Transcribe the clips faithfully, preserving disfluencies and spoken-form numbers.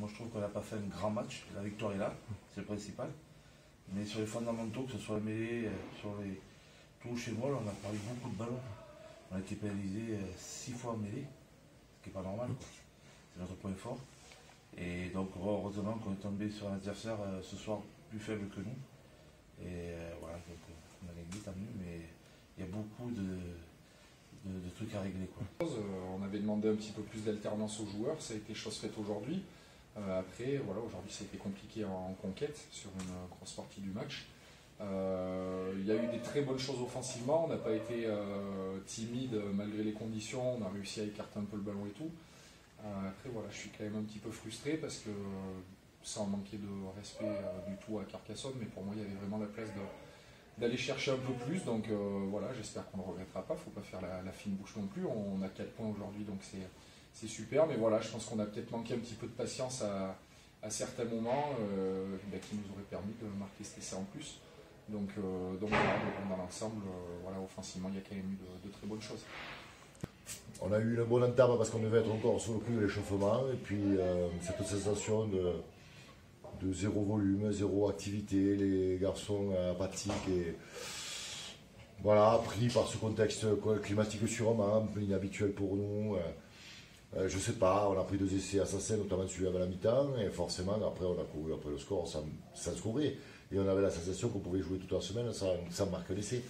moi je trouve qu'on n'a pas fait un grand match. La victoire est là, c'est le principal. Mais sur les fondamentaux, que ce soit la mêlée, sur les touches et vols, on a perdu beaucoup de ballons. On a été pénalisé six fois en mêlée, ce qui n'est pas normal. C'est notre point fort. Et donc heureusement qu'on est tombé sur un adversaire ce soir plus faible que nous. Et voilà, donc on a gagné, tant mieux, mais il y a beaucoup de, de, de trucs à régler, quoi. On avait demandé un petit peu plus d'alternance aux joueurs, ça a été chose faite aujourd'hui. Euh, après, voilà, aujourd'hui ça a été compliqué en, en conquête sur une grosse partie du match. Euh, il y a eu des très bonnes choses offensivement, on n'a pas été euh, timide malgré les conditions, on a réussi à écarter un peu le ballon et tout. Euh, après, voilà, je suis quand même un petit peu frustré parce que sans manquer de respect euh, du tout à Carcassonne, mais pour moi il y avait vraiment la place d'aller chercher un peu plus, donc euh, voilà, j'espère qu'on ne le regrettera pas, il ne faut pas faire la, la fine bouche non plus, on, on a quatre points aujourd'hui, donc c'est super, mais voilà, je pense qu'on a peut-être manqué un petit peu de patience à, à certains moments euh, bah, qui nous auraient permis de marquer cet essai en plus, donc, euh, donc voilà, dans l'ensemble, euh, voilà, offensivement, il y a quand même eu de, de très bonnes choses. On a eu une bonne entame parce qu'on devait être encore sur le coup de l'échauffement, et puis euh, cette sensation de de zéro volume, zéro activité, les garçons apathiques et voilà, pris par ce contexte climatique sûrement, un peu inhabituel pour nous. Euh, je sais pas, on a pris deux essais assassins, notamment celui avant la mi-temps, et forcément après on a couru après le score sans, sans scorer. Et on avait la sensation qu'on pouvait jouer toute la semaine sans, sans marquer d'essai.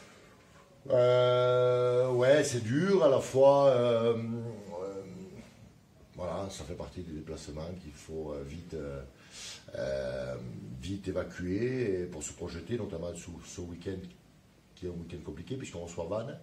Euh, ouais, c'est dur à la fois. Euh, euh, voilà, ça fait partie des déplacements qu'il faut euh, vite. Euh, Euh, vite évacué et pour se projeter, notamment sous ce week-end qui est un week-end compliqué puisqu'on reçoit Vannes.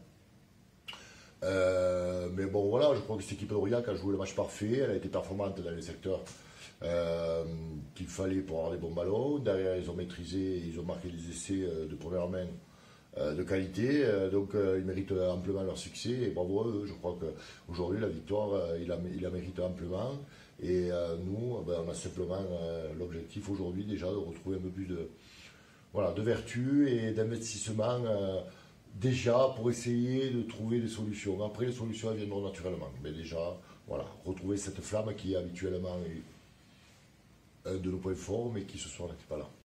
Euh, mais bon voilà, je crois que cette équipe d'Aurillac a joué le match parfait, elle a été performante dans les secteurs euh, qu'il fallait pour avoir les bons ballons. Derrière ils ont maîtrisé, ils ont marqué des essais de première main euh, de qualité, euh, donc euh, ils méritent amplement leur succès et bravo à eux. Je crois qu'aujourd'hui la victoire, euh, il, la, il la mérite amplement. Et euh, nous, ben, on a simplement euh, l'objectif aujourd'hui déjà de retrouver un peu plus de, voilà, de vertu et d'investissement euh, déjà pour essayer de trouver des solutions. Après, les solutions elles viendront naturellement. Mais déjà, voilà, retrouver cette flamme qui est habituellement un de nos points forts, mais qui ce soir n'était pas là.